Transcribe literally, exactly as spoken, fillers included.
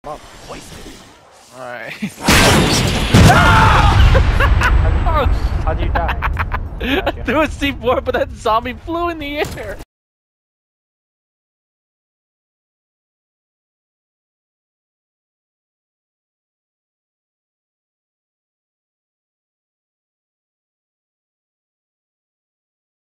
Up. Alright. How'd you die? Gotcha. Threw a C four, but that zombie flew in the air.